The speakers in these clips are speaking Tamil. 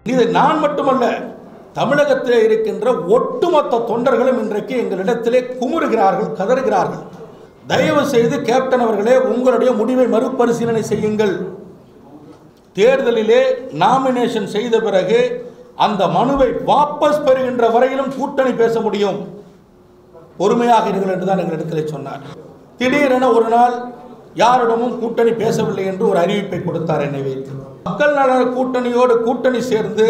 இது நான் மட்டுமல்ல, தமிழகத்திலே இருக்கின்ற ஒட்டுமொத்த தொண்டர்களும் இன்றைக்கு எங்களிடத்திலே குமுறுகிறார்கள், கதறுகிறார்கள். தயவு செய்து கேப்டன் அவர்களே, உங்களுடைய முடிவை மறுபரிசீலனை செய்யுங்கள். தேர்தலிலே நாமினேஷன் செய்த பிறகு அந்த மனுவை வாபஸ் பெறுகின்ற வரையிலும் கூட்டணி பேச முடியும், பொறுமையாக இருங்கள் என்றுதான் எங்களிடத்திலே சொன்னார். திடீரென ஒரு நாள் யாரிடமும் கூட்டணி பேசவில்லை என்று ஒரு அறிவிப்பை கொடுத்தார். என்னை வைத்து மக்கள் நல கூட்டணியோடு கூட்டணி சேர்ந்து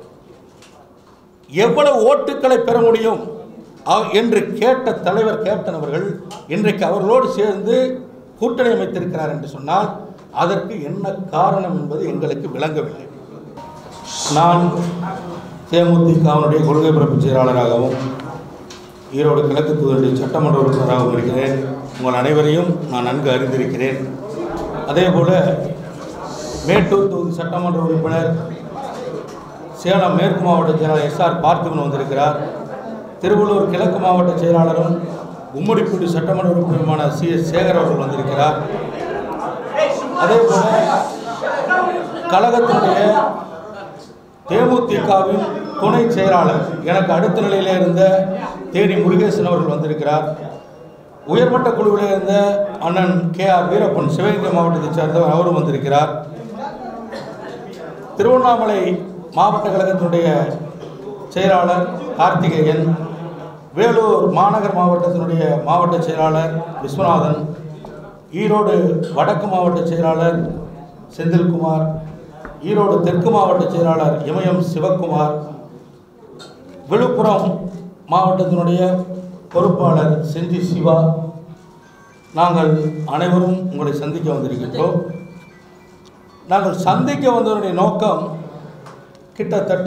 எவ்வளவு ஓட்டுக்களை பெற முடியும் என்று கேட்ட தலைவர் கேப்டன் அவர்கள் இன்றைக்கு அவர்களோடு சேர்ந்து கூட்டணி அமைத்திருக்கிறார் என்று சொன்னால் அதற்கு என்ன காரணம் என்பது எங்களுக்கு விளங்கவில்லை. நான் தேமுதிகவுடைய கொள்கை பரப்பு செயலாளராகவும் ஈரோடு கிழக்கு தொகுதி சட்டமன்ற உறுப்பினராகவும் இருக்கிறேன். உங்கள் அனைவரையும் நான் நன்கு அறிந்திருக்கிறேன். அதேபோல மேட்டூர் தொகுதி சட்டமன்ற உறுப்பினர், சேலம் மேற்கு மாவட்ட செயலாளர் SR பார்த்திபன் வந்திருக்கிறார். திருவள்ளூர் கிழக்கு மாவட்ட செயலாளரும் கும்மிடிப்பூண்டி சட்டமன்ற உறுப்பினருமான CS சேகர் அவர்கள் வந்திருக்கிறார். அதேபோல கழகத்தினுடைய தேமுதிகவின் துணை செயலாளர், எனக்கு அடுத்த நிலையில் இருந்த தேனி முருகேசன் அவர்கள் வந்திருக்கிறார். உயர்மட்ட குழுவில் இருந்த அண்ணன் KR வீரப்பன் சிவகங்கை மாவட்டத்தை சேர்ந்தவர், அவரும் வந்திருக்கிறார். திருவண்ணாமலை மாவட்ட கழகத்தினுடைய செயலாளர் கார்த்திகேயன், வேலூர் மாநகர் மாவட்டத்தினுடைய மாவட்ட செயலாளர் விஸ்வநாதன், ஈரோடு வடக்கு மாவட்ட செயலாளர் செந்தில்குமார், ஈரோடு தெற்கு மாவட்ட செயலாளர் இமயம் சிவக்குமார், விழுப்புரம் மாவட்டத்தினுடைய பொறுப்பாளர் செஞ்சி சிவா, நாங்கள் அனைவரும் உங்களை சந்திக்க வந்திருக்கின்றோம். நாங்கள் சந்திக்க வந்தவருடைய நோக்கம் கிட்டத்தட்ட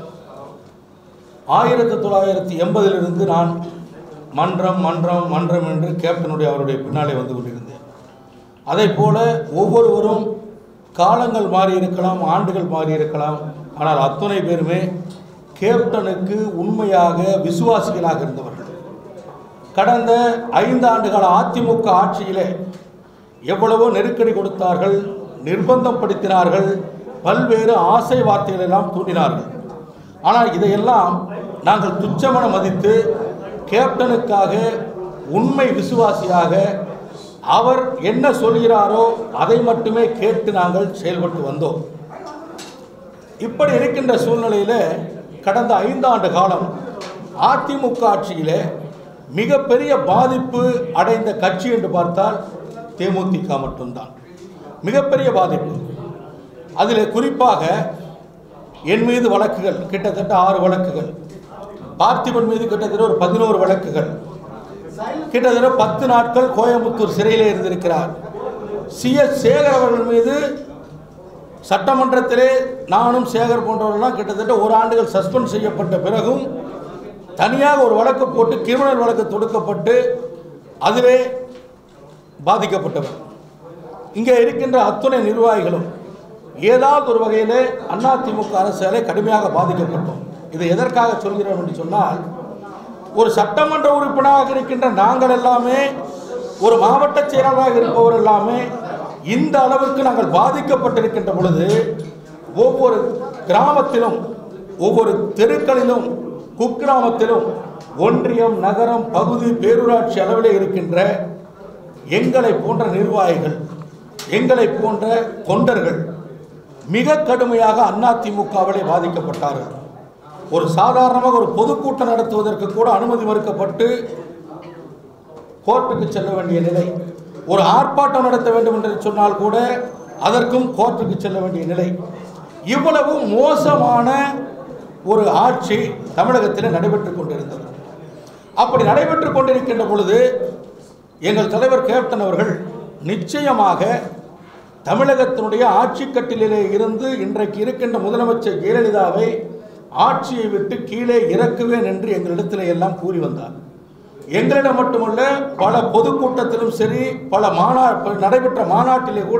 1980 நான் மன்றம் மன்றம் மன்றம் என்று கேப்டனுடைய அவருடைய பின்னாலே வந்து கொண்டிருந்தேன். அதை போல ஒவ்வொருவரும் காலங்கள் மாறி இருக்கலாம், ஆண்டுகள் மாறி இருக்கலாம், ஆனால் அத்தனை பேருமே கேப்டனுக்கு உண்மையாக விசுவாசிகளாக இருந்தவர்கள். கடந்த 5 ஆண்டுகால அதிமுக ஆட்சியிலே எவ்வளவோ நெருக்கடி கொடுத்தார்கள், நிர்பந்தப்படுத்தினார்கள், பல்வேறு ஆசை வார்த்தைகள் எல்லாம் தூண்டினார்கள். ஆனால் இதையெல்லாம் நாங்கள் துச்சமென மதித்து கேப்டனுக்காக உண்மை விசுவாசியாக அவர் என்ன சொல்கிறாரோ அதை மட்டுமே கேட்டு நாங்கள் செயல்பட்டு வந்தோம். இப்படி இருக்கின்ற சூழ்நிலையில் கடந்த 5 ஆண்டு காலம் அதிமுக ஆட்சியிலே மிகப்பெரிய பாதிப்பு அடைந்த கட்சி என்று பார்த்தால் தேமுதிக மட்டும்தான். மிகப்பெரிய பாதிப்பு. அதில் குறிப்பாக என் மீது வழக்குகள் கிட்டத்தட்ட 6 வழக்குகள், பார்த்திபன் மீது கிட்டத்தட்ட ஒரு 11 வழக்குகள், கிட்டத்தட்ட 10 நாட்கள் கோயம்புத்தூர் சிறையிலே இருந்திருக்கிறார். CS சேகர் அவர்கள் மீது சட்டமன்றத்திலே நானும் சேகர் போன்றவர்கள்லாம் கிட்டத்தட்ட 1 ஆண்டுகள் சஸ்பெண்ட் செய்யப்பட்ட பிறகும் தனியாக ஒரு வழக்கு போட்டு கிரிமினல் வழக்கு தொடுக்கப்பட்டு அதிலே பாதிக்கப்பட்டவர். இங்கே இருக்கின்ற அத்துணை நிர்வாகிகளும் ஏதாவது ஒரு வகையிலே அதிமுக அரசாலே கடுமையாக பாதிக்கப்பட்டோம். இதை எதற்காக சொல்கிறோம் என்று சொன்னால், ஒரு சட்டமன்ற உறுப்பினராக இருக்கின்ற நாங்கள் எல்லாமே, ஒரு மாவட்ட செயலாளராக இருப்பவர் எல்லாமே இந்த அளவுக்கு நாங்கள் பாதிக்கப்பட்டிருக்கின்ற பொழுது ஒவ்வொரு கிராமத்திலும், ஒவ்வொரு தெருக்களிலும், குக்கிராமத்திலும், ஒன்றியம், நகரம், பகுதி, பேரூராட்சி அளவிலே இருக்கின்ற எங்களை போன்ற நிர்வாகிகள், எங்களை போன்ற தொண்டர்கள் மிக கடுமையாக அதிமுகவிலே பாதிக்கப்பட்டார்கள். ஒரு சாதாரணமாக ஒரு பொதுக்கூட்டம் நடத்துவதற்கு கூட அனுமதி மறுக்கப்பட்டு கோர்ட்டுக்கு செல்ல வேண்டிய நிலை, ஒரு ஆர்ப்பாட்டம் நடத்த வேண்டும் என்று சொன்னால் கூட அதற்கும் கோர்ட்டுக்கு செல்ல வேண்டிய நிலை. இவ்வளவு மோசமான ஒரு ஆட்சி தமிழகத்தில் நடைபெற்றுக் கொண்டிருந்தது. அப்படி நடைபெற்றுக் கொண்டிருக்கின்ற பொழுது எங்கள் தலைவர் கேப்டன் அவர்கள் நிச்சயமாக தமிழகத்தினுடைய ஆட்சி கட்டிலே இருந்து இன்றைக்கு இருக்கின்ற முதலமைச்சர் ஜெயலலிதாவை ஆட்சியை விட்டு கீழே இறக்குவேன் என்று எங்களிடத்தில் எல்லாம் கூறி வந்தார். எங்களிடம் மட்டுமல்ல, பல பொதுக்கூட்டத்திலும் சரி, பல நடைபெற்ற மாநாட்டிலே கூட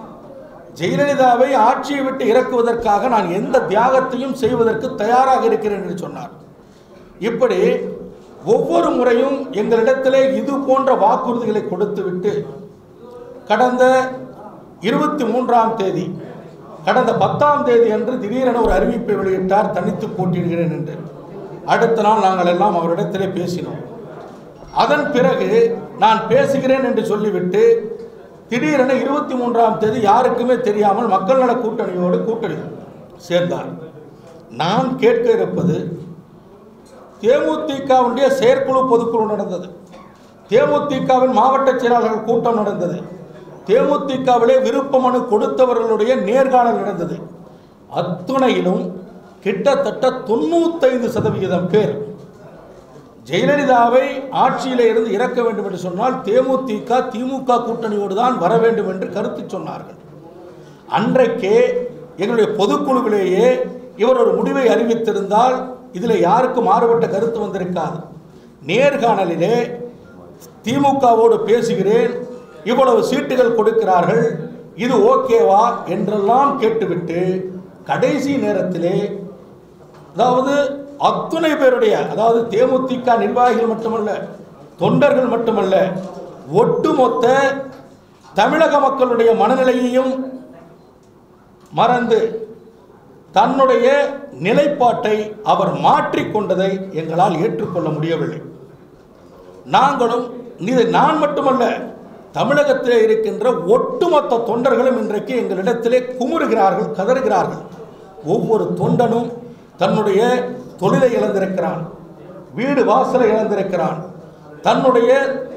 ஜெயலலிதாவை ஆட்சியை விட்டு இறக்குவதற்காக நான் எந்த தியாகத்தையும் செய்வதற்கு தயாராக இருக்கிறேன் என்று சொன்னார். இப்படி ஒவ்வொரு முறையும் எங்களிடத்திலே இது போன்ற வாக்குறுதிகளை கொடுத்துவிட்டு கடந்த 23ஆம் தேதி கடந்த 10ஆம் தேதி அன்று திடீரென ஒரு அறிவிப்பை வெளியிட்டார், தனித்து போட்டியிடுகிறேன் என்று. அடுத்த நாள் நாங்கள் எல்லாம் அவரிடத்திலே பேசினோம். அதன் பிறகு நான் பேசுகிறேன் என்று சொல்லிவிட்டு திடீரென 23ஆம் தேதி யாருக்குமே தெரியாமல் மக்கள் நல கூட்டணியோடு கூட்டணி சேர்ந்தார். நான் கேட்க இருப்பது, தேமுதிகவுடைய செயற்குழு பொதுக்குழு நடந்தது, தேமுதிகவின் மாவட்ட செயலாளர்கள் கூட்டம் நடந்தது, தேமுதிகவிலே விருப்ப மனு கொடுத்தவர்களுடைய நேர்காணல் நடந்தது. அத்துணையிலும் கிட்டத்தட்ட 95% பேர் ஜெயலலிதாவை ஆட்சியிலே இருந்து இறக்க வேண்டும் என்று சொன்னால் தேமுதிக திமுக கூட்டணியோடு தான் வர வேண்டும் என்று கருத்து சொன்னார்கள். அன்றைக்கே எங்களுடைய பொதுக்குழுவிலேயே இவர் ஒரு முடிவை அறிவித்திருந்தால் இதில் யாருக்கும் மாறுபட்ட கருத்து வந்திருக்காது. நேர்காணலிலே திமுகவோடு பேசுகிறேன், இவ்வளவு சீட்டுகள் கொடுக்கிறார்கள், இது ஓகேவா என்றெல்லாம் கேட்டுவிட்டு கடைசி நேரத்திலே, அதாவது அத்துணை பேருடைய, அதாவது தேமுதிக நிர்வாகிகள் மட்டுமல்ல, தொண்டர்கள் மட்டுமல்ல, ஒட்டுமொத்த தமிழக மக்களுடைய மனநிலையையும் மறந்து தன்னுடைய நிலைப்பாட்டை அவர் மாற்றிக்கொண்டதை எங்களால் ஏற்றுக்கொள்ள முடியவில்லை. நாங்களும், இது நான் மட்டுமல்ல, தமிழகத்திலே இருக்கின்ற ஒட்டுமொத்த தொண்டர்களும் இன்றைக்கு எங்களிடத்திலே குமுறுகிறார்கள், கதறுகிறார்கள். ஒவ்வொரு தொண்டனும் தன்னுடைய தொழிலை இழந்திருக்கிறான், வீடு வாசலை இழந்திருக்கிறான், தன்னுடைய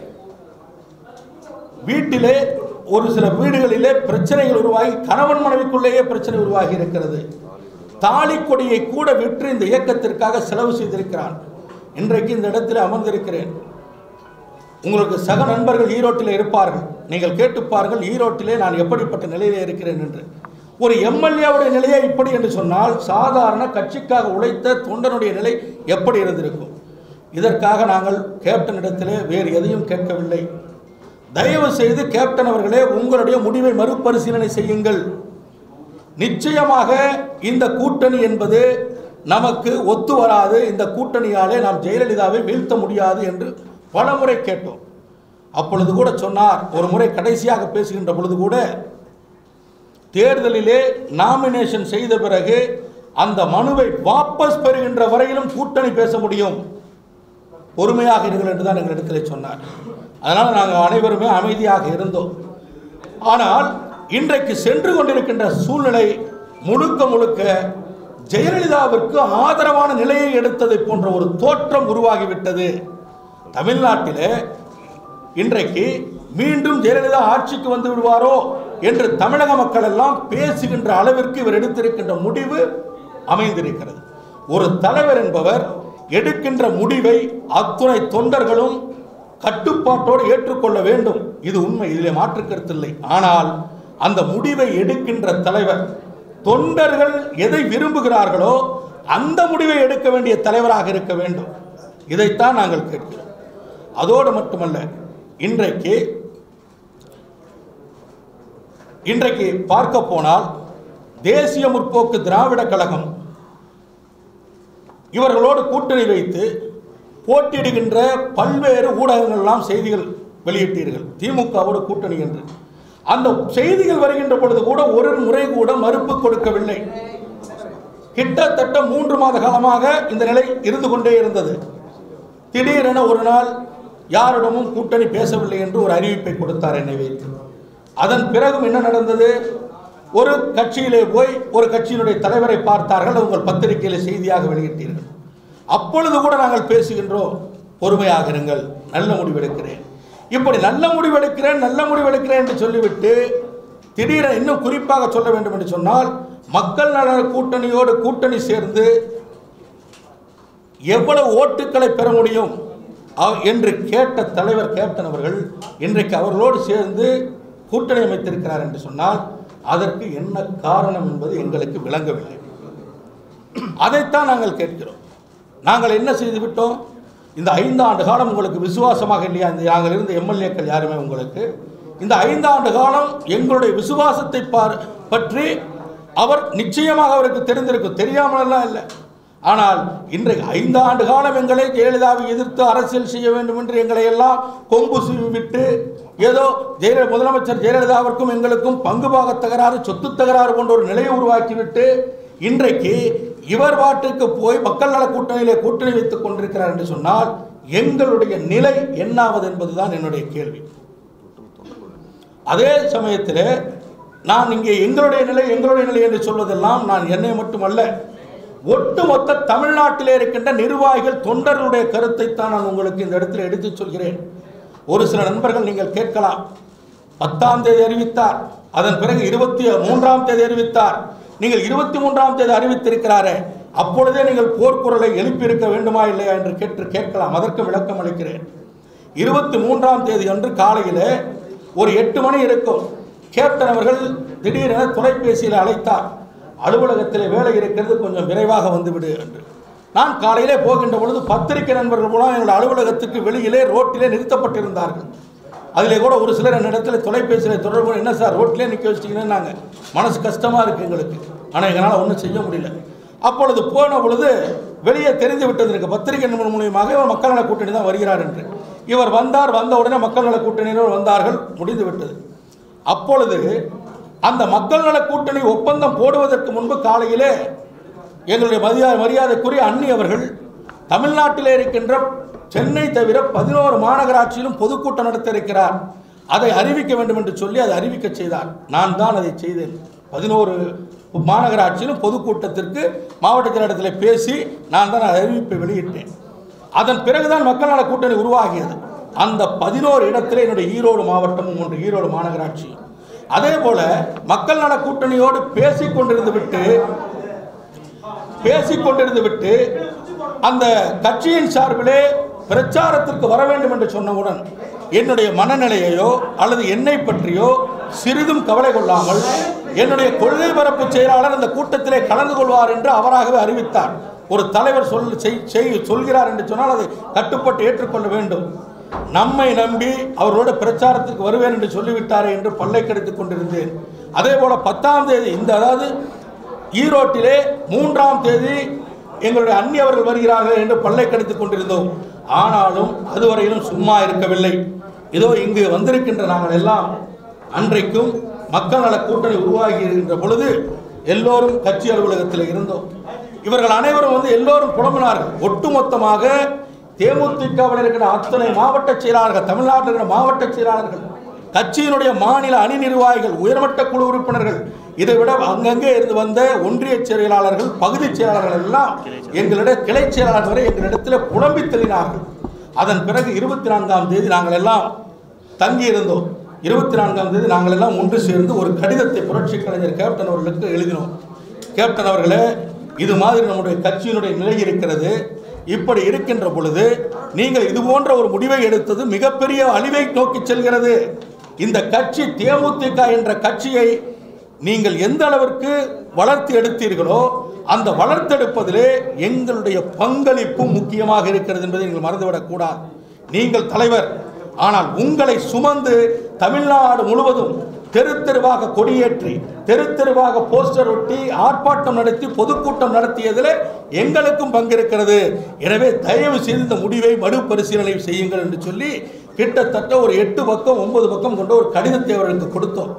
வீட்டிலே ஒரு சில வீடுகளிலே பிரச்சனைகள் உருவாகி கணவன் மனைவிக்குள்ளேயே பிரச்சனை உருவாகி இருக்கிறது. தாலி கொடியை கூட விற்று இந்த இயக்கத்திற்காக செலவு செய்திருக்கிறான். இன்றைக்கு இந்த இடத்தில் அமர்ந்திருக்கிறேன். உங்களுக்கு சக நண்பர்கள் ஈரோட்டில் இருப்பார்கள், நீங்கள் கேட்டுப்பார்கள் ஈரோட்டிலே நான் எப்படிப்பட்ட நிலையிலே இருக்கிறேன் என்று. ஒரு எம்எல்ஏவுடைய நிலையை இப்படி என்று சொன்னால் சாதாரண கட்சிக்காக உழைத்த தொண்டனுடைய நிலை எப்படி இருந்திருக்கும்? இதற்காக நாங்கள் கேப்டனிடத்திலே வேறு எதையும் கேட்கவில்லை. தயவு செய்து கேப்டன் அவர்களே, உங்களுடைய முடிவை மறுபரிசீலனை செய்யுங்கள். நிச்சயமாக இந்த கூட்டணி என்பது நமக்கு ஒத்து வராது, இந்த கூட்டணியாலே நாம் ஜெயலலிதாவை வீழ்த்த முடியாது என்று பலமுறை கேட்டோம். அப்பொழுது கூட சொன்னார், ஒரு முறை கடைசியாக பேசுகின்ற பொழுது கூட, தேர்தலிலே நாமினேஷன் செய்த பிறகு அந்த மனுவை வாபஸ் பெறுகின்ற வரையிலும் கூட்டணி பேச முடியும், பொறுமையாக இருங்கள் என்று தான் எங்களிடத்தில் சொன்னார். அதனால் நாங்கள் அனைவருமே அமைதியாக இருந்தோம். ஆனால் இன்றைக்கு சென்று கொண்டிருக்கின்ற சூழ்நிலை முழுக்க முழுக்க ஜெயலலிதாவிற்கு ஆதரவான நிலையை எடுத்ததை போன்ற ஒரு தோற்றம் உருவாகிவிட்டது. தமிழ்நாட்டிலே இன்றைக்கு மீண்டும் ஜெயலலிதா ஆட்சிக்கு வந்து விடுவாரோ என்று தமிழக மக்கள் எல்லாம் பேசுகின்ற அளவிற்கு இவர் எடுத்திருக்கின்ற முடிவு அமைந்திருக்கிறது. ஒரு தலைவர் என்பவர் எடுக்கின்ற முடிவை அத்துணை தொண்டர்களும் கட்டுப்பாட்டோடு ஏற்றுக்கொள்ள வேண்டும், இது உண்மை, இதிலே மாற்று கருத்தில்லை. ஆனால் அந்த முடிவை எடுக்கின்ற தலைவர் தொண்டர்கள் எதை விரும்புகிறார்களோ அந்த முடிவை எடுக்க வேண்டிய தலைவராக இருக்க வேண்டும். இதைத்தான் நாங்கள் கேட்கிறோம். அதோடு மட்டுமல்ல, இன்றைக்கு பார்க்க போனால் தேசிய முற்போக்கு திராவிட கழகம் இவர்களோடு கூட்டணி வைத்து போட்டியிடுகின்ற பல்வேறு ஊடகங்கள்லாம் செய்திகள் வெளியிட்டீர்கள், திமுகவோடு கூட்டணி என்று. அந்த செய்திகள் வருகின்ற பொழுது கூட ஒரு முறை கூட மறுப்பு கொடுக்கவில்லை. கிட்டத்தட்ட 3 மாத காலமாக இந்த நிலை இருந்து கொண்டே இருந்தது. திடீரென ஒரு நாள் யாரிடமும் கூட்டணி பேசவில்லை என்று ஒரு அறிவிப்பை கொடுத்தார் என்னை வைத்து. அதன் பிறகும் என்ன நடந்தது? ஒரு கட்சியிலே போய் ஒரு கட்சியினுடைய தலைவரை பார்த்தார்கள், உங்கள் பத்திரிகையில் செய்தியாக வெளியிட்டீர்கள். அப்பொழுது கூட நாங்கள் பேசுகின்றோம், பொறுமையாக இருங்கள், நல்ல முடிவெடுக்கிறேன், இப்படி நல்ல முடிவெடுக்கிறேன் என்று சொல்லிவிட்டு திடீரென இன்னும் குறிப்பாக சொல்ல வேண்டும் என்று சொன்னால், மக்கள் நல கூட்டணியோடு கூட்டணி சேர்ந்து எவ்வளவு ஓட்டுக்களை பெற முடியும் என்று கேட்ட தலைவர் கேப்டன் அவர்கள் இன்றைக்கு அவர்களோடு சேர்ந்து கூட்டணி அமைத்திருக்கிறார் என்று சொன்னால் அதற்கு என்ன காரணம் என்பது எங்களுக்கு விளங்கவில்லை. அதைத்தான் நாங்கள் கேட்கிறோம். நாங்கள் என்ன செய்து விட்டோம்? இந்த 5 ஆண்டு காலம் உங்களுக்கு விசுவாசமாக இல்லையா? நாங்கள் இருந்த எம்எல்ஏக்கள் யாருமே உங்களுக்கு இந்த 5 ஆண்டு காலம் எங்களுடைய விசுவாசத்தை பற்றி அவர் நிச்சயமாக அவருக்கு தெரிந்திருக்கும், தெரியாமலாம் இல்லை. ஆனால் இன்றைக்கு 5 ஆண்டு காலம் எங்களை ஜெயலலிதாவை எதிர்த்து அரசியல் செய்ய வேண்டும் என்று எங்களை எல்லாம் கொம்பு விட்டு ஏதோ முதலமைச்சர் ஜெயலலிதாவிற்கும் எங்களுக்கும் பங்குபாக தகராறு, சொத்து தகராறு போன்ற ஒரு நிலையை உருவாக்கிவிட்டு இன்றைக்கு இவர் பாட்டுக்கு போய் மக்கள் நல கூட்டணியிலே கூட்டணி வைத்துக் கொண்டிருக்கிறார் என்று சொன்னால் எங்களுடைய நிலை என்னாவது என்பதுதான் என்னுடைய கேள்வி. அதே சமயத்தில் நான் இங்கே எங்களுடைய நிலை என்று சொல்வதெல்லாம் நான் என்னை மட்டுமல்ல, ஒட்டுமொத்த தமிழ்நாட்டிலே இருக்கின்ற நிர்வாகிகள் தொண்டர்களுடைய கருத்தை தான் நான் உங்களுக்கு இந்த இடத்தில் எடுத்துச் சொல்கிறேன். ஒரு சில நண்பர்கள் நீங்கள் கேட்கலாம், 10ஆம் தேதி அறிவித்தார், அதன் பிறகு 23ஆம் தேதி அறிவித்தார், நீங்கள் 23ஆம் தேதி அறிவித்திருக்கிறாரே, அப்பொழுதே நீங்கள் போர்க்குரலை எழுப்பியிருக்க வேண்டுமா இல்லையா என்று கேட்கலாம். அதற்கு விளக்கம் அளிக்கிறேன். 23ஆம் தேதி அன்று காலையில் ஒரு 8 மணி இருக்கும். கேப்டன் அவர்கள் திடீரென தொலைபேசியில் அழைத்தார், அலுவலகத்தில் வேலை இருக்கிறது, கொஞ்சம் விரைவாக வந்துவிடு என்று. நான் காலையிலே போகின்ற பொழுது பத்திரிகை நண்பர்கள் மூலம் எங்கள் அலுவலகத்துக்கு வெளியிலே ரோட்டிலே நிறுத்தப்பட்டிருந்தார்கள். அதிலே கூட ஒரு சிலர் என்னிடத்தில் தொலைபேசியில் தொடர்பு, என்ன சார் ரோட்டிலே நிற்க வச்சிட்டீங்கன்னு. நாங்கள் மனசு கஷ்டமாக இருக்குது எங்களுக்கு, ஆனால் எங்களால் ஒன்றும் செய்ய முடியல. அப்பொழுது போன பொழுது வெளியே தெரிந்து விட்டது எனக்கு, பத்திரிகை நண்பர் மூலியமாக இவர் மக்கள் நல கூட்டணி தான் வருகிறார் என்று. இவர் வந்தார், வந்த உடனே மக்கள் நல கூட்டணியினர் வந்தார்கள், முடிந்து விட்டது. அப்பொழுது அந்த மக்கள் நல கூட்டணி ஒப்பந்தம் போடுவதற்கு முன்பு காலையிலே எங்களுடைய மரியாதைக்குரிய அண்ணி அவர்கள் தமிழ்நாட்டிலே இருக்கின்ற சென்னை தவிர 11 மாநகராட்சியிலும் பொதுக்கூட்டம் நடத்த இருக்கிறார், அதை அறிவிக்க வேண்டும் என்று சொல்லி அதை அறிவிக்க செய்தார். நான் தான் அதை செய்தேன். 11 மாநகராட்சியிலும் பொதுக்கூட்டத்திற்கு மாவட்ட செயலாளத்தில் பேசி நான் தான் அறிவிப்பை வெளியிட்டேன். அதன் பிறகுதான் மக்கள் நல கூட்டணி உருவாகியது. அந்த 11 இடத்திலே என்னுடைய ஈரோடு மாவட்டமும் ஒன்று, ஈரோடு மாநகராட்சி. அதே போல மக்கள் நல கூட்டணியோடு பேசிக்கொண்டிருந்து விட்டு அந்த கட்சியின் சார்பிலே பிரச்சாரத்திற்கு வர வேண்டும் என்று சொன்னவுடன் என்னுடைய மனநிலையையோ அல்லது என்னை பற்றியோ சிறிதும் கவலை கொள்ளாமல் என்னுடைய கொள்கை பரப்பு செயலாளர் அந்த கூட்டத்திலே கலந்து கொள்வார் என்று அவராகவே அறிவித்தார். ஒரு தலைவர் சொல்கிறார் என்று சொன்னால் அதை கட்டுப்பட்டு ஏற்றுக்கொள்ள வேண்டும். நம்மை நம்பி அவரோட பிரச்சாரத்துக்கு வருவேன் என்று சொல்லிவிட்டாரே என்று பல்லை கடித்துக் கொண்டிருந்தேன். அதே போல 10ஆம் தேதி அதாவது ஈரோட்டிலே 3ஆம் தேதி எங்களுடைய அண்ணி அவர்கள் வருகிறார்கள் என்று பல்லை கடித்துக் கொண்டிருந்தோம். ஆனாலும் அதுவரையிலும் சும்மா இருக்கவில்லை. இதோ இங்கு வந்திருக்கின்ற நாங்கள் எல்லாம் அன்றைக்கும் மக்கள் நல கூட்டணி உருவாகி இருக்கின்ற பொழுது எல்லோரும் கட்சி அலுவலகத்தில் இருந்தோம். இவர்கள் அனைவரும் எல்லோரும் புலம்பினார்கள். ஒட்டுமொத்தமாக தேமுதிகவில் இருக்கிற அத்தனை மாவட்ட செயலாளர்கள், தமிழ்நாட்டில் இருக்கிற மாவட்ட செயலாளர்கள், கட்சியினுடைய மாநில அணி நிர்வாகிகள், உயர்மட்ட குழு உறுப்பினர்கள், இதை விட அங்கங்கே இருந்து வந்த ஒன்றிய செயலாளர்கள், பகுதி செயலாளர்கள் எல்லாம் எங்களிடம் கிளை செயலாளர் வரை எங்களிடத்தில் புலம்பி தெளினார்கள். அதன் பிறகு 24ஆம் தேதி நாங்கள் எல்லாம் தங்கியிருந்தோம். 24ஆம் தேதி நாங்கள் எல்லாம் ஒன்று சேர்ந்து ஒரு கடிதத்தை புரட்சி கலைஞர் கேப்டன் அவர்களுக்கு எழுதினோம். கேப்டன் அவர்களே, இது மாதிரி நம்முடைய கட்சியினுடைய நிலை இருக்கிறது, இப்படி இருக்கின்ற பொழுது நீங்கள் இது போன்ற ஒரு முடிவை எடுத்தது மிகப்பெரிய அழிவை நோக்கி செல்கிறது. இந்த கட்சி தேமுதிக என்ற கட்சியை நீங்கள் எந்த அளவிற்கு வளர்த்து எடுத்தீர்களோ அந்த வளர்த்தெடுப்பதிலே எங்களுடைய பங்களிப்பு முக்கியமாக இருக்கிறது என்பதை நீங்கள் மறந்துவிடக்கூடாது. நீங்கள் தலைவர், ஆனால் உங்களை சுமந்து தமிழ்நாடு முழுவதும் தெரு தெருவாக கொடியேற்றி, தெரு தெருவாக போஸ்டர் ஒட்டி, ஆர்ப்பாட்டம் நடத்தி, பொதுக்கூட்டம் நடத்தியதில் எங்களுக்கும் பங்கிருக்கிறது. எனவே தயவு செய்து இந்த முடிவை மறுபரிசீலனை செய்யுங்கள் என்று சொல்லி கிட்டத்தட்ட ஒரு 8 பக்கம் 9 பக்கம் கொண்ட ஒரு கடிதத்தை அவர்களுக்கு கொடுத்தோம்.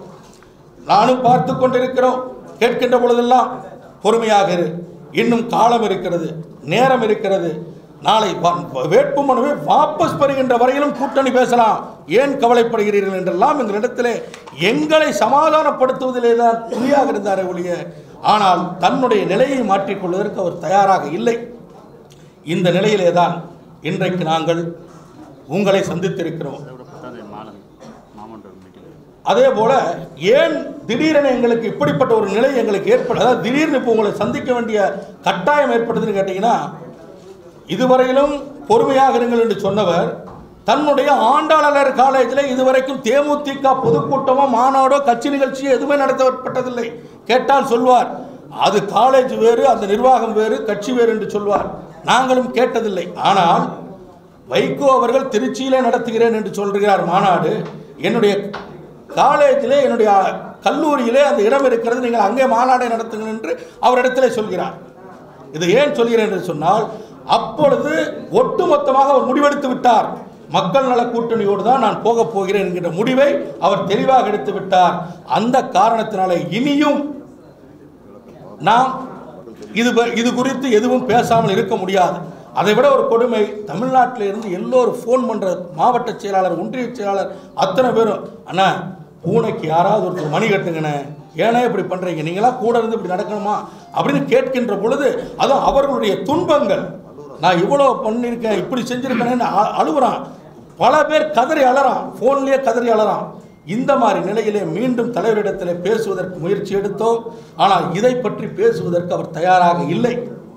நானும் பார்த்து கொண்டிருக்கிறோம். கேட்கின்ற பொழுதெல்லாம் பொறுமையாக இரு, இன்னும் காலம் இருக்கிறது, நேரம் இருக்கிறது, நாளை வேட்புமனுவை வாபஸ் பெறுகின்ற வரையிலும் கூட்டணி பேசலாம், ஏன் கவலைப்படுகிறீர்கள் என்றெல்லாம் எங்களிடத்திலே எங்களை சமாதானப்படுத்துவதிலே தான் துணியாக இருந்தாரே ஒழிய, ஆனால் தன்னுடைய நிலையை மாற்றிக்கொள்வதற்கு அவர் தயாராக இல்லை. இந்த நிலையிலே தான் இன்றைக்கு நாங்கள் உங்களை சந்தித்திருக்கிறோம். அதே போல ஏன் திடீரென எங்களுக்கு இப்படிப்பட்ட ஒரு நிலை எங்களுக்கு ஏற்பட, அதாவது திடீர்னு இப்போ உங்களை சந்திக்க வேண்டிய கட்டாயம் ஏற்பட்டதுன்னு கேட்டீங்கன்னா, இதுவரையிலும் பொறுமையாக இருங்கள் என்று சொன்னவர் தன்னுடைய ஆண்டாளர் காலேஜில் இதுவரைக்கும் தேமுதிக பொதுக்கூட்டமோ மாநாடோ கட்சி நிகழ்ச்சியோ எதுவுமே நடத்தப்பட்டதில்லை. கேட்டால் சொல்வார், அது காலேஜ் வேறு, அந்த நிர்வாகம் வேறு, கட்சி வேறு என்று சொல்வார். நாங்களும் கேட்டதில்லை. ஆனால் வைகோ அவர்கள் திருச்சியிலே நடத்துகிறேன் என்று சொல்கிறார் மாநாடு. என்னுடைய காலேஜிலே, என்னுடைய கல்லூரியிலே அந்த இடம் இருக்கிறது, நீங்கள் அங்கே மாநாடை நடத்துங்கள் என்று அவரிடத்திலே சொல்கிறார். இது ஏன் சொல்கிறேன் என்று சொன்னால், அப்பொழுது ஒட்டுமொத்தமாக அவர் முடிவெடுத்து விட்டார். மக்கள் நல கூட்டணியோடு தான் நான் போகப் போகிறேன் என்கிற முடிவை அவர் தெளிவாக எடுத்து விட்டார். அந்த காரணத்தினால இனியும் நாம் இது குறித்து எதுவும் பேசாமல் இருக்க முடியாது. அதை விட ஒரு கொடுமை, தமிழ்நாட்டில் இருந்து எல்லோரும் ஃபோன் பண்ணுற மாவட்ட செயலாளர், ஒன்றிய செயலாளர் அத்தனை பேரும், அண்ணா பூனைக்கு யாராவது ஒருத்தர் மணி கட்டுங்கண்ணே, ஏன்னா இப்படி பண்ணுறீங்க, நீங்களாம் கூட இருந்து இப்படி நடக்கணுமா அப்படின்னு கேட்கின்ற பொழுது, அதுவும் அவர்களுடைய துன்பங்கள், நான் இவ்வளோ பண்ணியிருக்கேன் இப்படி செஞ்சுருக்கேன்னு அழுகுறான். பல பேர் கதறி அழறான், ஃபோன்லேயே கதறி அழறான். இந்த மாதிரி நிலையிலே மீண்டும் தலைவரிடத்தில் பேசுவதற்கு முயற்சி எடுத்தோம். ஆனால் இதை பற்றி பேசுவதற்கு அவர் தயாராக இல்லை,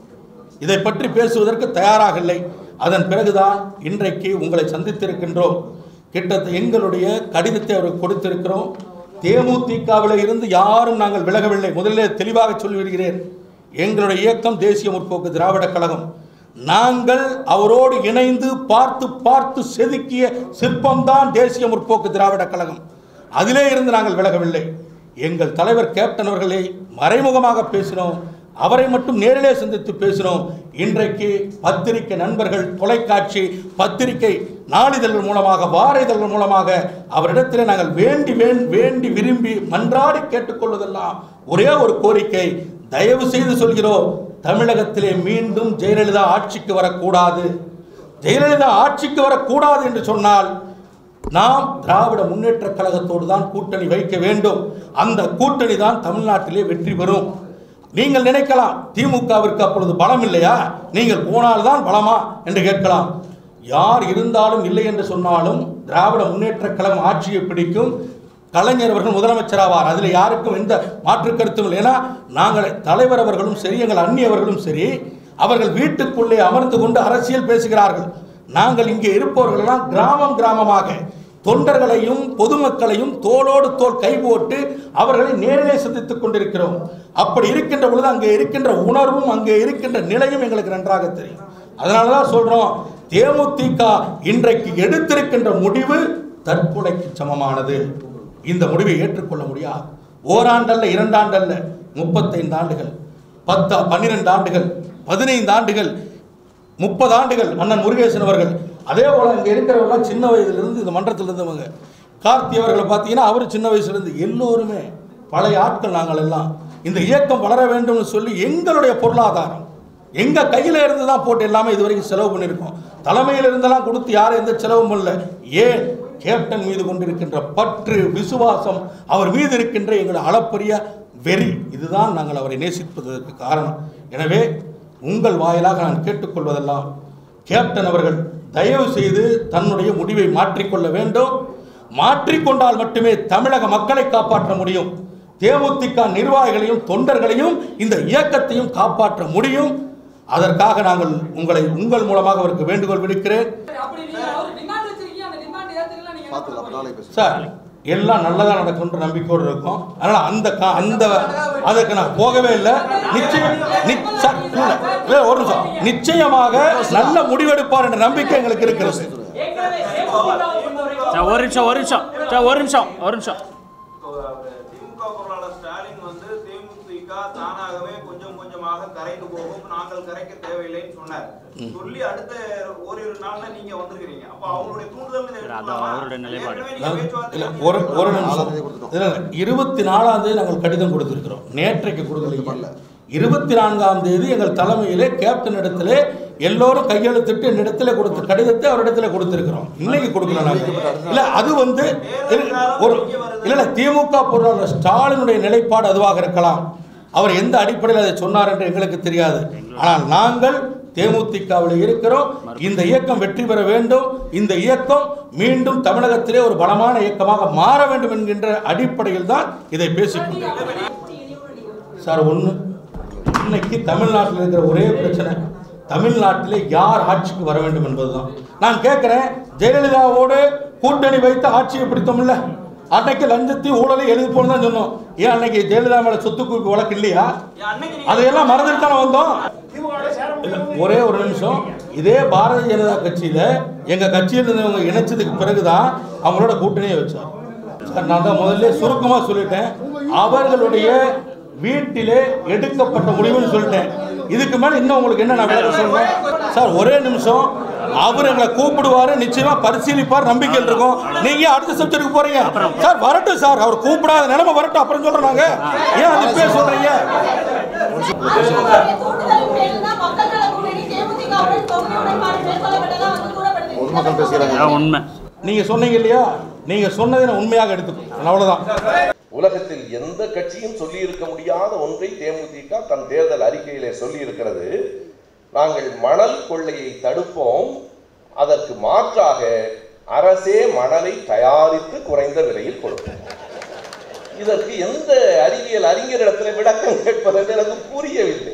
இதை பற்றி பேசுவதற்கு தயாராக இல்லை. அதன் பிறகுதான் இன்றைக்கு உங்களை சந்தித்திருக்கின்றோம். கிட்டத்தட்ட எங்களுடைய கடிதத்தை அவருக்கு கொடுத்திருக்கிறோம். தேமுதிகவில் இருந்து யாரும் நாங்கள் விலகவில்லை. முதலில் தெளிவாக சொல்லிவிடுகிறேன், எங்களுடைய இயக்கம் தேசிய முற்போக்கு திராவிட கழகம். நாங்கள் அவரோடு இணைந்து பார்த்து பார்த்து செதுக்கிய சிற்பம்தான் தேசிய முற்போக்கு திராவிட கழகம். அதிலே இருந்து நாங்கள் விலகவில்லை. எங்கள் தலைவர் கேப்டன் அவர்களை மறைமுகமாக பேசினோம், அவரை மட்டும் நேரிலே சந்தித்து பேசினோம். இன்றைக்கு பத்திரிகை நண்பர்கள், தொலைக்காட்சி, பத்திரிகை, நாளிதழ்கள் மூலமாக, வார இதழ்கள் மூலமாக அவரிடத்தில் நாங்கள் வேண்டி விரும்பி மன்றாடி கேட்டுக்கொள்வதெல்லாம் ஒரே ஒரு கோரிக்கை, தயவு செய்து சொல்கிறோம், தமிழகத்திலே மீண்டும் ஜெயலலிதா ஆட்சிக்கு வரக்கூடாது. ஜெயலலிதா ஆட்சிக்கு வரக்கூடாது என்று சொன்னால் நாம் திராவிட முன்னேற்ற கழகத்தோடு தான் கூட்டணி வைக்க வேண்டும். அந்த கூட்டணி தான் தமிழ்நாட்டிலே வெற்றி பெறும். நீங்கள் நினைக்கலாம், திமுகவிற்கு அப்பொழுது பலம் இல்லையா, நீங்கள் போனால்தான் பலமா என்று கேட்கலாம். யார் இருந்தாலும் இல்லை என்று சொன்னாலும் திராவிட முன்னேற்ற கழகம் ஆட்சியை பிடிக்கும். கலைஞர் அவர்கள் முதலமைச்சராவார், அதில் யாருக்கும் எந்த மாற்று கருத்தும் இல்லை. ஏன்னா நாங்கள் தலைவர் அவர்களும் சரி, எங்கள் அண்ணி அவர்களும் சரி, அவர்கள் வீட்டுக்குள்ளே அமர்ந்து கொண்டு அரசியல் பேசுகிறார்கள். நாங்கள் இங்கே இருப்பவர்களெல்லாம் கிராமம் கிராமமாக தொண்டர்களையும் பொதுமக்களையும் தோளோடு தோள் கைபோட்டு அவர்களை நேரிலே சந்தித்துக் கொண்டிருக்கிறோம். அப்படி இருக்கின்ற பொழுது அங்கே இருக்கின்ற உணர்வும் அங்கே இருக்கின்ற நிலையும் எங்களுக்கு நன்றாக தெரியும். அதனால தான் சொல்றோம், தேமுதிக இன்றைக்கு எடுத்திருக்கின்ற முடிவு தற்கொலைக்கு சமமானது. இந்த முடிவை ஏற்றுக்கொள்ள முடியாது. ஓராண்டல்ல, 2 ஆண்டல்ல, 35 ஆண்டுகள், 10, 12 ஆண்டுகள், 15 ஆண்டுகள், 30 ஆண்டுகள் அண்ணன் முருகேசன் அவர்கள். அதே போல இங்கே இருக்கிறவங்களாம் சின்ன வயதிலிருந்து இந்த மன்றத்தில் இருந்தவங்க. கார்த்தி அவர்களை பார்த்தீங்கன்னா அவர் சின்ன வயசுலேருந்து, எல்லோருமே பழைய ஆட்கள். நாங்கள் எல்லாம் இந்த இயக்கம் வளர வேண்டும்னு சொல்லி எங்களுடைய பொருளாதாரம் எங்கள் கையில் இருந்து தான் போட்டு எல்லாமே இதுவரைக்கும் செலவு பண்ணியிருக்கோம். தலைமையில் இருந்தெல்லாம் கொடுத்து யாரும் எந்த செலவும் இல்லை. ஏன்? கேப்டன் மீது கொண்டிருக்கின்ற பற்று, விசுவாசம், அவர் மீது இருக்கின்ற எங்களுடைய அளப்பரிய வெறி, இதுதான் நாங்கள் அவரை நேசிப்பதற்கு காரணம். எனவே உங்கள் வாயிலாக நான் கேட்டுக்கொள்வதெல்லாம், கேப்டன் அவர்கள் தயவு செய்து தன்னுடைய முடிவை மாற்றிக்கொள்ள வேண்டும். மாற்றிக்கொண்டால் மட்டுமே தமிழக மக்களை காப்பாற்ற முடியும். தேமுதிக நிர்வாகிகளையும் தொண்டர்களையும் இந்த இயக்கத்தையும் காப்பாற்ற முடியும். அதற்காக நாங்கள் உங்கள் மூலமாக அவருக்கு வேண்டுகோள் விடுக்கிறேன். சார், எல்லாம் நல்லதாக நடக்கும்ன்ற நம்பிக்கையோடு இருக்கும். அதனால அதற்கு நான் போகவே இல்லை. நிச்சயமாக நல்ல முடிவெடுப்பார் என்ற நம்பிக்கை எங்களுக்கு இருக்கிறது. ஒரு நிமிஷம் தானாகவே கொஞ்சம் கொஞ்சமாக கரைந்து போகும், நாங்கள் கரைக்க தேவையில்லைன்னு சொன்னார். சொல்லி அடுத்த ஓரிரு நாள்ல நீங்க வந்திருக்கீங்க. அப்ப அவங்களுடைய தூண்டுதல் ஒரு நிமிஷம். 24ஆம் தேதி நாங்கள் கடிதம் கொடுத்திருக்கிறோம், நேற்றைக்கு கொடுக்கல. 24ஆம் தேதி எங்கள் தலைமையிலே கேப்டன் இடத்திலே எல்லோரும் கையெழுத்திட்டு என்னிடத்தில் கொடுத்த கடிதத்தை அவரிடத்தில் கொடுத்திருக்கிறோம். இன்னைக்கு கொடுக்கல. இல்ல அது இல்ல திமுக பொருளாளர் ஸ்டாலினுடைய நிலைப்பாடு அதுவாக இருக்கலாம். அவர் எந்த அடிப்படையில் அதை சொன்னார் என்று எங்களுக்கு தெரியாது. ஆனால் நாங்கள் தேமுதிகவில் இருக்கிறோம். இந்த இயக்கம் வெற்றி பெற வேண்டும். இந்த இயக்கம் மீண்டும் தமிழகத்திலே ஒரு பலமான இயக்கமாக மாற வேண்டும் என்கின்ற அடிப்படையில் தான் இதை பேசிக்கொண்டிருக்கிறோம். சார், இன்னைக்கு தமிழ்நாட்டில் இருக்கிற ஒரே பிரச்சனை, தமிழ்நாட்டிலே யார் ஆட்சிக்கு வர வேண்டும் என்பதுதான். நான் கேட்கிறேன், ஜெயலலிதாவோடு கூட்டணி வைத்து ஆட்சியை பிடித்தோம்ல, அன்னைக்கு லஞ்சத்தையும் ஊழலை எழுதி போன்னு தான் சொன்னோம். ஏன் அன்னைக்கு ஜெயலலிதா மேல சொத்து குவிப்பு வழக்கு இல்லையா? அதையெல்லாம் மறந்துட்டு தானே வந்தோம். ஒரே ஒரு நிமிஷம். இதே பாரதிய ஜனதா கட்சியில எங்க கட்சியில் இருந்தவங்க இணைச்சதுக்கு பிறகுதான் அவங்களோட கூட்டணியை வச்சார். நான் தான் முதல்ல சுருக்கமா சொல்லிட்டேன், அவர்களுடைய வீட்டிலே எடுக்கப்பட்ட முடிவுன்னு சொல்லிட்டேன். இதுக்கு மேல இன்னும் உங்களுக்கு என்ன நான் சொல்றேன் சார்? ஒரே நிமிஷம். அவர் எங்களை கூப்பிடுவாரு, நிச்சயமா பரிசீலிப்பார், நம்பிக்கையில் இருக்கும். நீங்க அடுத்த சப்ஜெக்ட்டுக்கு போறீங்க சார். வரட்டும் சார், அவர் கூப்பிடாத நிலைமை வரட்டும், அப்புறம் சொல்றோம் நாங்க. ஏன் அது பேர் சொல்றீங்க? உண்மை நீங்க சொன்னீங்க இல்லையா, நீங்க சொன்னதை நான் உண்மையாக எடுத்துக்கணும், அவ்வளவுதான். உலகத்தில் எந்த கட்சியும் சொல்லி இருக்க முடியாத ஒன்றை தேமுதிக தன் தேர்தல் அறிக்கையிலே சொல்லி இருக்கிறது. நாங்கள் மணல் கொள்ளையை தடுப்போம், அதற்கு மாற்றாக அரசே மணலை தயாரித்து குறைந்த விலையில் கொடுப்போம். இதற்கு எந்த அறிவியல் அறிஞரிடத்தில் விளக்கம் கேட்பதென்று எனக்கு புரியவில்லை.